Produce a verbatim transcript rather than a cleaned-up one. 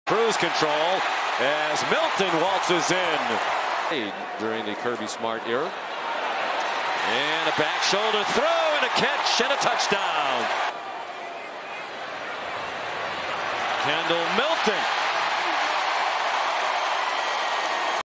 Cruise control as Milton waltzes in. During the Kirby Smart era. And a back shoulder throw and a catch and a touchdown. Kendall Milton